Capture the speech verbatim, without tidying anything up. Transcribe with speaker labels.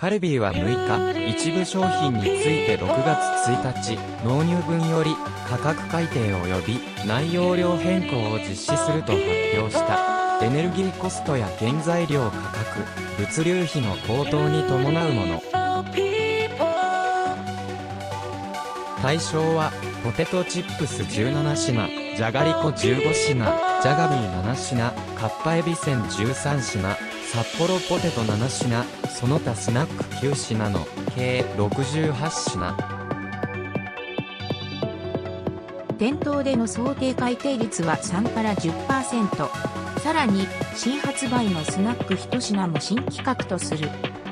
Speaker 1: カルビーはむいか、一部商品についてろくがつついたち、納入分より価格改定及び内容量変更を実施すると発表した。エネルギーコストや原材料価格、物流費の高騰に伴うもの。対象は、ポテトチップスじゅうななしな、じゃがりこじゅうごしな、じゃがビーななしな、かっぱえびせんじゅうさんしな、札幌ポテトななしな、その他スナックきゅうしなの、計ろくじゅうはちしな。
Speaker 2: 店頭での想定改定率はさんからじゅっパーセント。さらに、新発売のスナックいち品も新企画とする。